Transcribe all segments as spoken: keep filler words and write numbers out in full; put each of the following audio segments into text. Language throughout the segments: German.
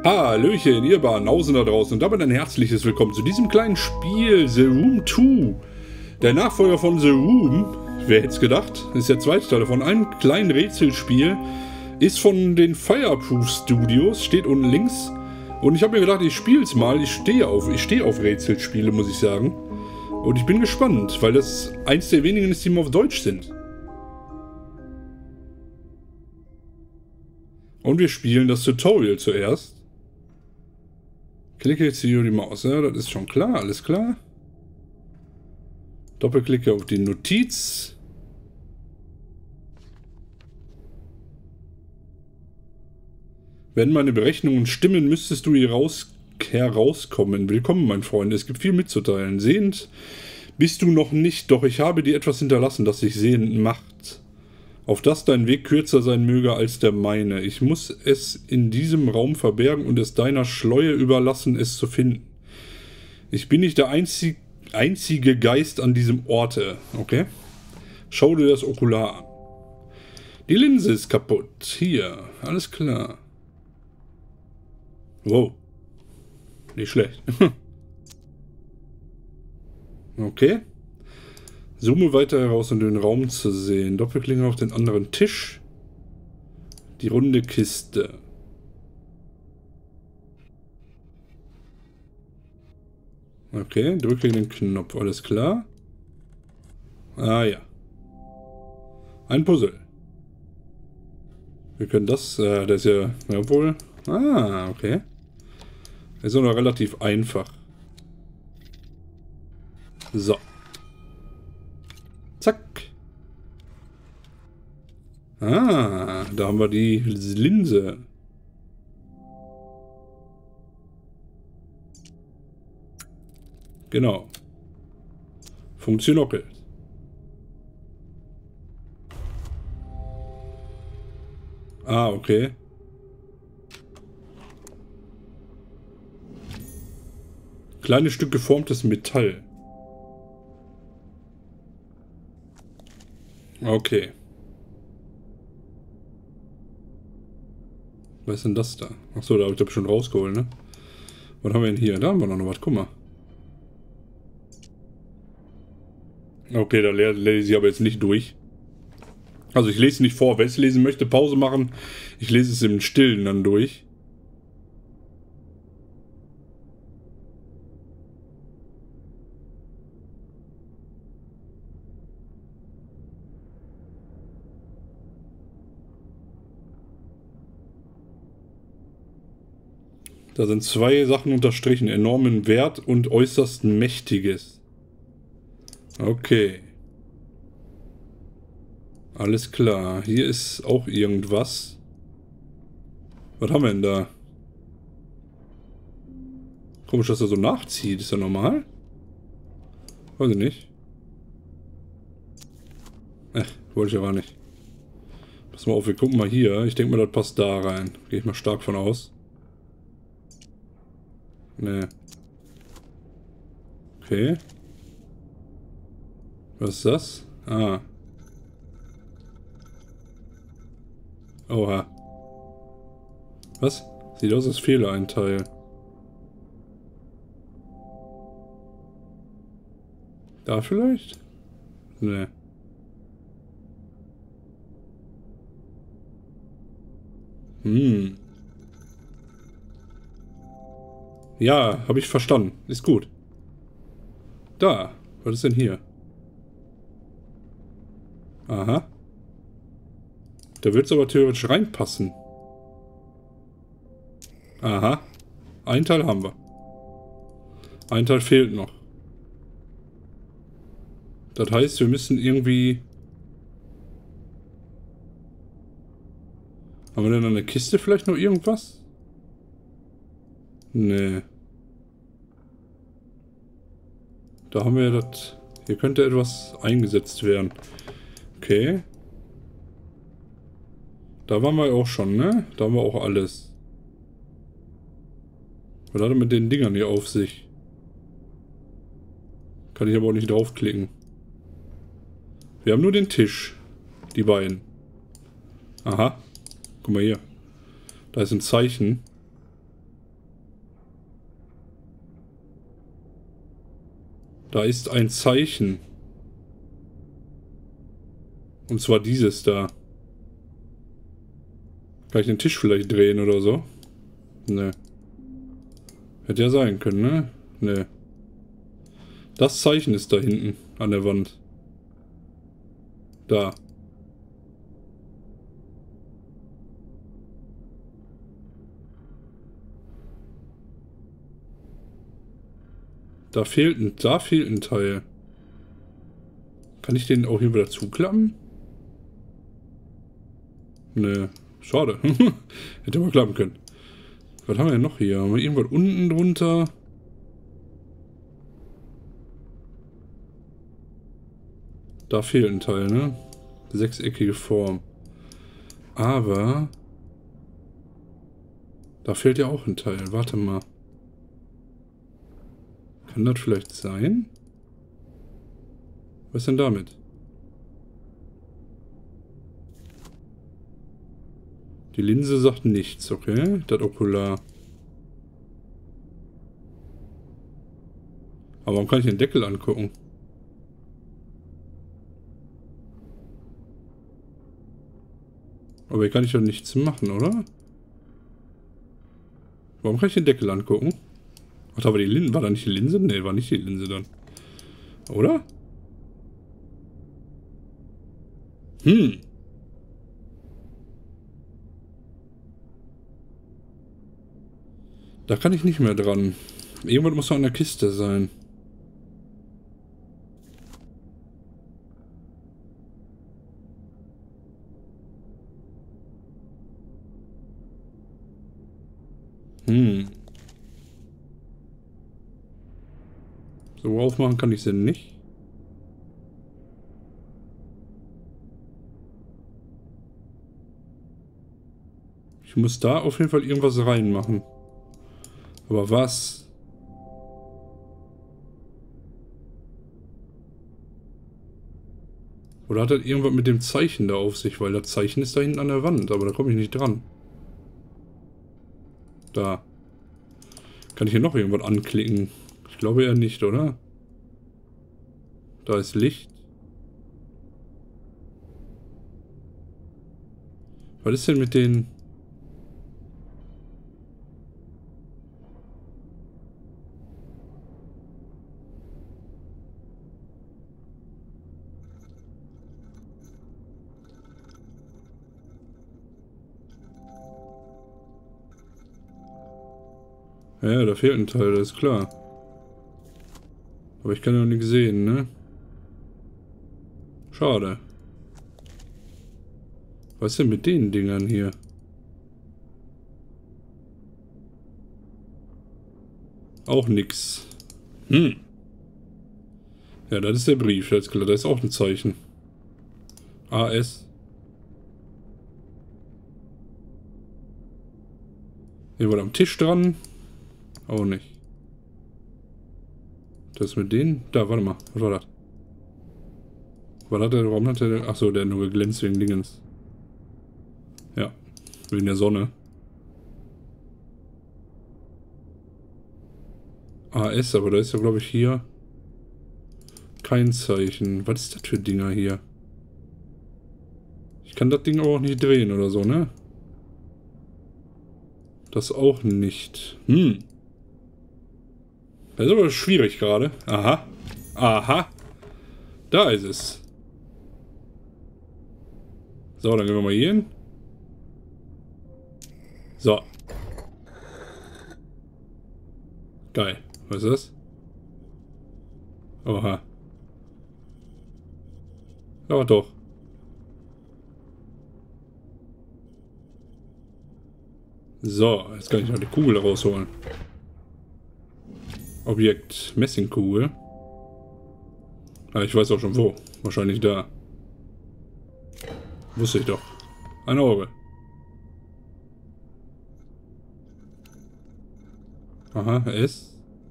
Hallöchen, ihr Banausen da draußen und damit ein herzliches Willkommen zu diesem kleinen Spiel, The Room zwei. Der Nachfolger von The Room, wer hätte es gedacht, ist der zweite Teil davon, ein kleines Rätselspiel, ist von den Fireproof Studios, steht unten links. Und ich habe mir gedacht, ich spiele es mal, ich stehe auf, ich stehe auf Rätselspiele, muss ich sagen. Und ich bin gespannt, weil das eins der wenigen ist, die mal auf Deutsch sind. Und wir spielen das Tutorial zuerst. Klicke jetzt hier über die Maus, ja, das ist schon klar, alles klar. Doppelklicke auf die Notiz. Wenn meine Berechnungen stimmen, müsstest du hier raus, herauskommen. Willkommen, mein Freund, es gibt viel mitzuteilen. Sehend bist du noch nicht, doch ich habe dir etwas hinterlassen, das dich sehend macht. Auf dass dein Weg kürzer sein möge als der meine. Ich muss es in diesem Raum verbergen und es deiner Schleue überlassen, es zu finden. Ich bin nicht der einzig, einzige Geist an diesem Orte. Okay? Schau dir das Okular an. Die Linse ist kaputt. Hier. Alles klar. Wow. Nicht schlecht. Okay. Zoome weiter heraus, um den Raum zu sehen. Doppelklicke auf den anderen Tisch. Die runde Kiste. Okay, drücke den Knopf. Alles klar. Ah ja. Ein Puzzle. Wir können das... Äh, das ist ja... Jawohl. Ah, okay. Das ist auch noch relativ einfach. So. Zack. Ah, da haben wir die Linse. Genau. Funktioniert. Ah, okay. Kleines Stück geformtes Metall. Okay. Was ist denn das da? Achso, da habe ich glaube schon rausgeholt, ne? Was haben wir denn hier? Da haben wir noch was, guck mal. Okay, da lese ich aber jetzt nicht durch. Also ich lese nicht vor. Wer es lesen möchte, Pause machen. Ich lese es im Stillen dann durch. Da sind zwei Sachen unterstrichen. Enormen Wert und äußerst mächtiges. Okay. Alles klar. Hier ist auch irgendwas. Was haben wir denn da? Komisch, dass er so nachzieht. Ist ja normal? Weiß ich nicht. Äh, wollte ich aber nicht. Pass mal auf, wir gucken mal hier. Ich denke mal, das passt da rein. Gehe ich mal stark von aus. Nee. Okay. Was ist das? Ah. Oha. Was? Sieht aus, als fehle ein Teil. Da vielleicht? Nee. Hm. Ja, habe ich verstanden. Ist gut. Da. Was ist denn hier? Aha. Da wird es aber theoretisch reinpassen. Aha. Ein Teil haben wir. Ein Teil fehlt noch. Das heißt, wir müssen irgendwie... Haben wir denn an der Kiste vielleicht noch irgendwas? Nee. Da haben wir das... Hier könnte etwas eingesetzt werden. Okay. Da waren wir auch schon, ne? Da haben wir auch alles. Was hat er mit den Dingern hier auf sich? Kann ich aber auch nicht draufklicken. Wir haben nur den Tisch. Die beiden. Aha. Guck mal hier. Da ist ein Zeichen. Da ist ein Zeichen. Und zwar dieses da. Kann ich den Tisch vielleicht drehen oder so? Ne. Hätte ja sein können, ne? Ne. Das Zeichen ist da hinten an der Wand. Da. Da fehlt ein, da fehlt ein Teil. Kann ich den auch hier wieder zuklappen? Ne, schade. Hätte mal klappen können. Was haben wir denn noch hier? Haben wir irgendwas unten drunter? Da fehlt ein Teil, ne? Sechseckige Form. Aber... Da fehlt ja auch ein Teil. Warte mal. Kann das vielleicht sein? Was ist denn damit? Die Linse sagt nichts, okay? Das Okular. Aber warum kann ich den Deckel angucken? Aber hier kann ich doch nichts machen, oder? Warum kann ich den Deckel angucken? Ach, da war die Linse. War da nicht die Linse? Ne, war nicht die Linse dann. Oder? Hm. Da kann ich nicht mehr dran. Irgendwas muss doch an der Kiste sein. Hm. So aufmachen kann ich sie nicht. Ich muss da auf jeden Fall irgendwas reinmachen. Aber was? Oder hat das irgendwas mit dem Zeichen da auf sich? Weil das Zeichen ist da hinten an der Wand, aber da komme ich nicht dran. Da. Kann ich hier noch irgendwas anklicken? Ich glaube eher nicht, oder? Da ist Licht. Was ist denn mit den... Ja, da fehlt ein Teil, das ist klar. Aber ich kann ja noch nichts sehen, ne? Schade. Was ist denn mit den Dingern hier? Auch nix. Hm. Ja, das ist der Brief, das ist klar. Da ist auch ein Zeichen. A S. Hier war am Tisch dran. Auch nicht. Das mit denen? Da, warte mal. Was war das? Was hat der? Warum hat der? Achso, der hat nur geglänzt wegen Dingens. Ja. Wegen der Sonne. A S, aber da ist ja, glaube ich, hier kein Zeichen. Was ist das für Dinger hier? Ich kann das Ding aber auch nicht drehen oder so, ne? Das auch nicht. Hm. Das ist aber schwierig gerade. Aha. Aha. Da ist es. So, dann gehen wir mal hier hin. So. Geil. Was ist das? Oha. Aber doch. So, jetzt kann ich noch die Kugel rausholen. Objekt Messingkugel. Ah, ich weiß auch schon wo. Wahrscheinlich da. Wusste ich doch. Ein Auge. Aha, S.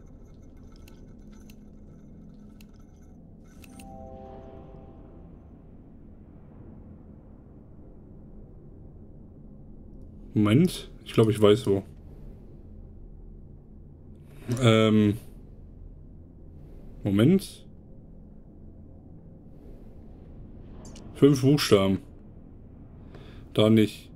Moment. Ich glaube, ich weiß wo. Ähm. Moment. Fünf Buchstaben. Da nicht.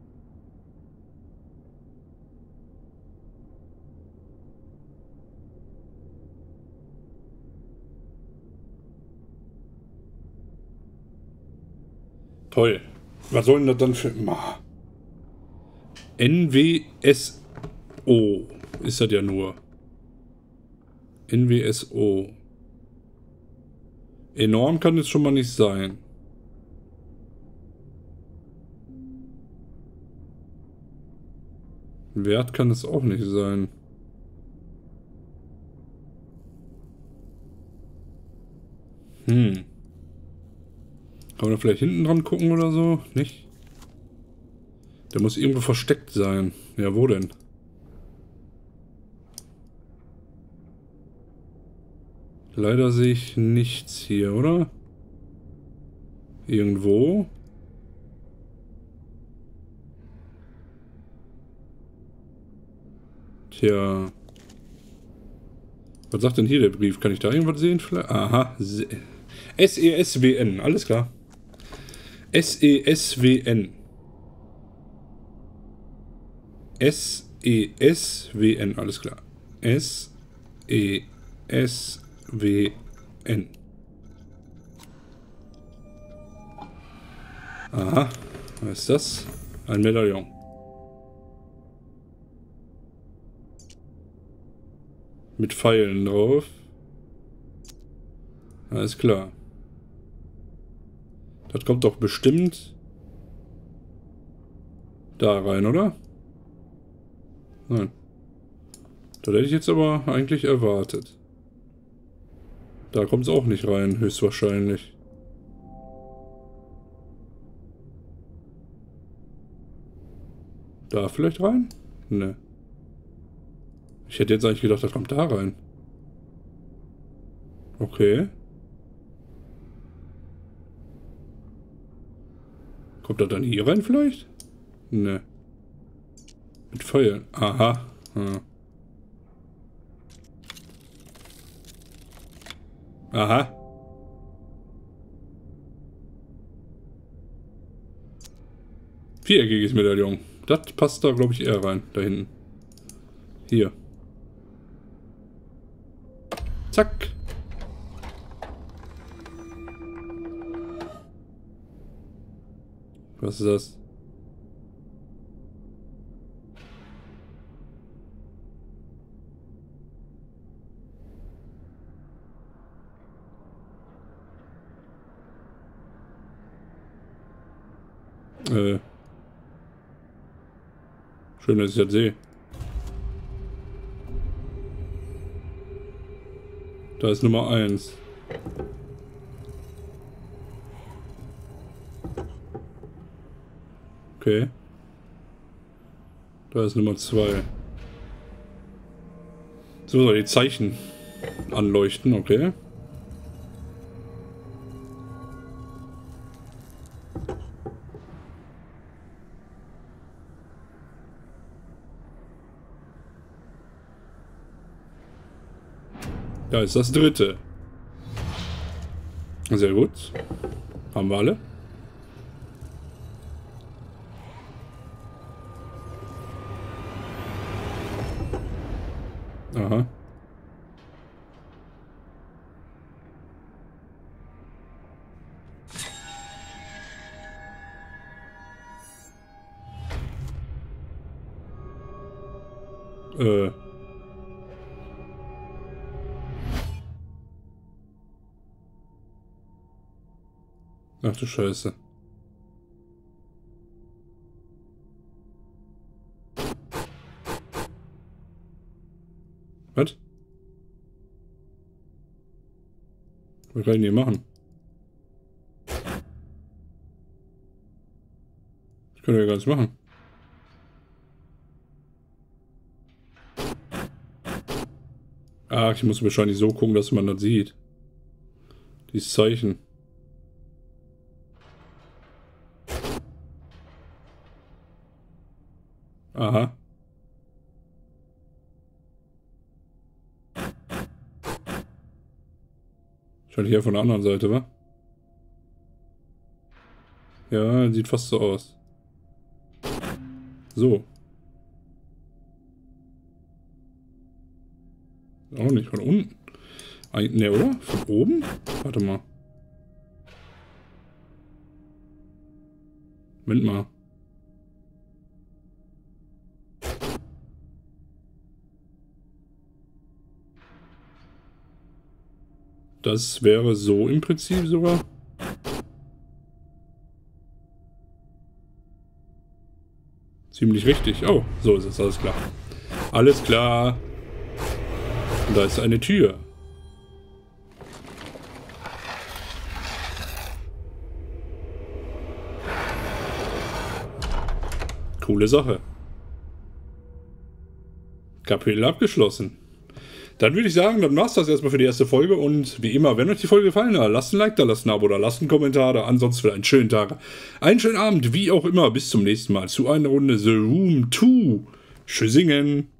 Toll. Was soll denn das dann für... N W S O ist das ja nur. N W S O. Enorm kann es schon mal nicht sein. Wert kann es auch nicht sein. Hm. Kann man da vielleicht hinten dran gucken oder so? Nicht? Der muss irgendwo versteckt sein. Ja, wo denn? Leider sehe ich nichts hier, oder? Irgendwo? Tja. Was sagt denn hier der Brief? Kann ich da irgendwas sehen vielleicht? Aha. S E S W N, alles klar. S E S W N. S E S W N, alles klar. S E S W N. Aha, was ist das? Ein Medaillon. Mit Pfeilen drauf. Alles klar. Das kommt doch bestimmt da rein, oder? Nein. Das hätte ich jetzt aber eigentlich erwartet. Da kommt es auch nicht rein, höchstwahrscheinlich. Da vielleicht rein? Ne. Ich hätte jetzt eigentlich gedacht, das kommt da rein. Okay. Kommt das dann hier rein vielleicht? Ne. Mit Pfeilen. Aha. Hm. Aha. Viereckiges Medaillon. Das passt da, glaube ich, eher rein. Da hinten. Hier. Zack. Was ist das? Äh. Schön, dass ich das sehe. Da ist Nummer eins. Okay. Da ist Nummer zwei. So, soll die Zeichen anleuchten, okay. Da ist das dritte. Sehr gut. Haben wir alle. Aha. Äh. Ach du Scheiße. Was? Was kann ich denn hier machen? Das können wir ja gar nicht machen. Ah, ich muss wahrscheinlich so gucken, dass man das sieht. Dieses Zeichen. Aha. Wahrscheinlich eher von der anderen Seite, wa? Ja, sieht fast so aus. So. Auch nicht, von unten. Ne, oder? Von oben? Warte mal. Moment mal. Das wäre so im Prinzip sogar. Ziemlich richtig. Oh, so ist es, alles klar. Alles klar. Und da ist eine Tür. Coole Sache. Kapitel abgeschlossen. Dann würde ich sagen, dann war es das erstmal für die erste Folge. Und wie immer, wenn euch die Folge gefallen hat, lasst ein Like da, lasst ein Abo da, lasst einen Kommentar da. Ansonsten für einen schönen Tag, einen schönen Abend, wie auch immer. Bis zum nächsten Mal zu einer Runde The Room zwei. Tschüssingen.